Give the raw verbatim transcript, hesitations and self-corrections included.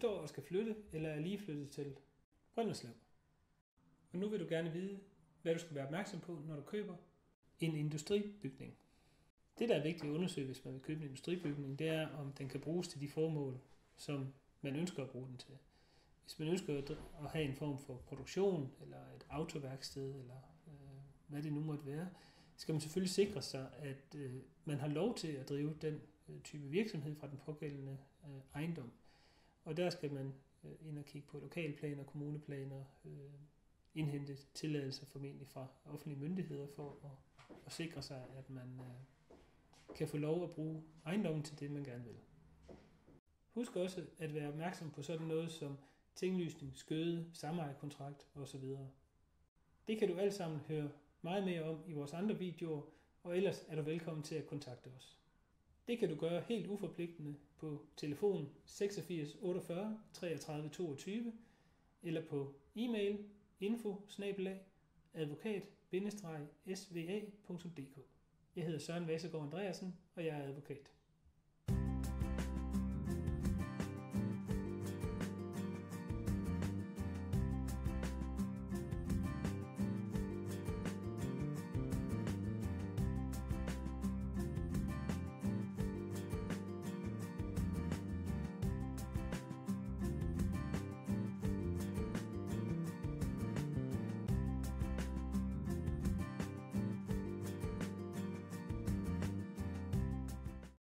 står og skal flytte, eller er lige flyttet til Brønderslev. Og nu vil du gerne vide, hvad du skal være opmærksom på, når du køber en industribygning. Det, der er vigtigt at undersøge, hvis man vil købe en industribygning, det er, om den kan bruges til de formål, som man ønsker at bruge den til. Hvis man ønsker at have en form for produktion, eller et autoværksted, eller øh, hvad det nu måtte være, skal man selvfølgelig sikre sig, at øh, man har lov til at drive den øh, type virksomhed fra den pågældende øh, ejendom. Og der skal man øh, ind og kigge på lokalplaner, kommuneplaner, øh, indhente tilladelser formentlig fra offentlige myndigheder for at, at sikre sig, at man øh, kan få lov at bruge ejendommen til det, man gerne vil. Husk også at være opmærksom på sådan noget som tinglysning, skøde, samejerkontrakt osv. Det kan du alt sammen høre meget mere om i vores andre videoer, og ellers er du velkommen til at kontakte os. Det kan du gøre helt uforpligtende på telefon seksogfirs otteogfyrre treogtredive toogtyve eller på e-mail info bindestreg advokat bindestreg s v a punktum d k. Jeg hedder Søren Vassegaard Andreasen, og jeg er advokat.